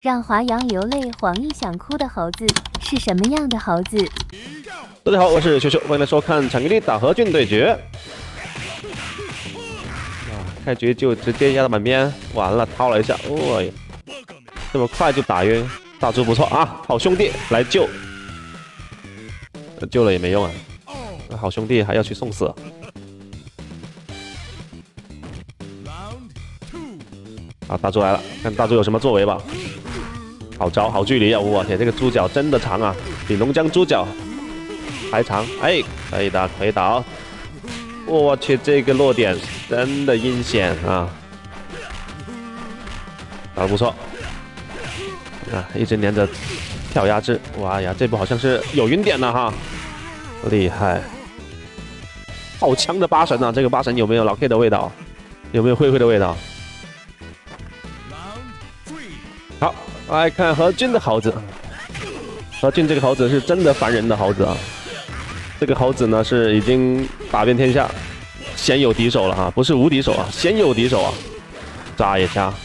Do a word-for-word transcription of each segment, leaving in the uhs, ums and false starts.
让华阳流泪、黄奕想哭的猴子是什么样的猴子？ 大家好，我是球球，欢迎来收看场地利打和俊对决。啊，开局就直接压到满边，完了掏了一下，哦呀，这么快就打晕，大猪不错啊，好兄弟来救，救了也没用啊，好兄弟还要去送死。 啊，大猪来了，看大猪有什么作为吧。好招，好距离啊！我天，这个猪脚真的长啊，比龙江猪脚还长。哎，可以的，可以打。我去，这个落点真的阴险啊！打得不错。啊，一直连着跳压制。哇呀，这波好像是有晕点了哈，厉害！好强的八神啊！这个八神有没有老 K 的味道？有没有慧慧的味道？ 好，来看何俊的猴子。何俊这个猴子是真的烦人的猴子啊！这个猴子呢是已经打遍天下，鲜有敌手了哈，不是无敌手啊，鲜有敌手啊！炸也掐。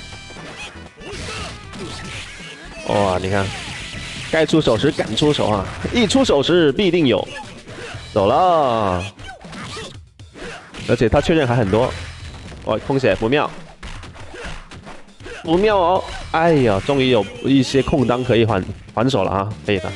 哇，你看，该出手时敢出手啊，一出手时必定有。走了，而且他确认还很多。哇，空血不妙。 不妙哦！哎呀，终于有一些空当可以还还手了啊，可以的。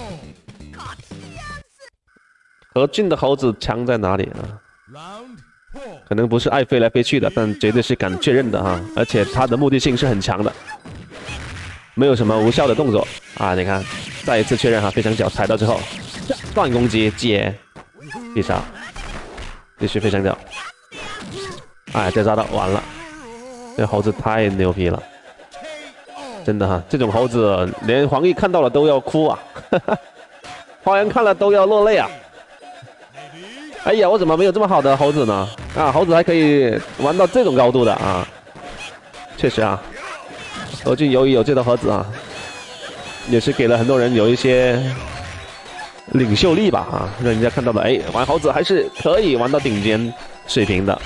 何俊的猴子强在哪里啊？可能不是爱飞来飞去的，但绝对是敢确认的哈，而且他的目的性是很强的，没有什么无效的动作啊！你看，再一次确认哈，飞翔脚踩到之后，断攻击接必杀，继续飞翔脚，哎，再抓到完了。 这猴子太牛逼了，真的哈！这种猴子连黄奕看到了都要哭啊，花阳看了都要落泪啊！哎呀，我怎么没有这么好的猴子呢？啊，猴子还可以玩到这种高度的啊！确实啊，何俊由于有这套盒子啊，也是给了很多人有一些领袖力吧啊，让人家看到了，哎，玩猴子还是可以玩到顶尖水平的。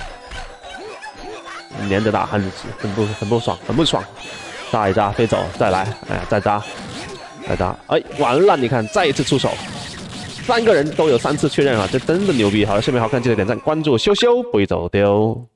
连着打很很不很不爽，很不爽，扎一扎飞走，再来，哎呀，再扎，再扎，哎，完了！你看，再一次出手，三个人都有三次确认啊，这真的牛逼！好了，视频好看记得点赞、关注，羞羞不会走丢。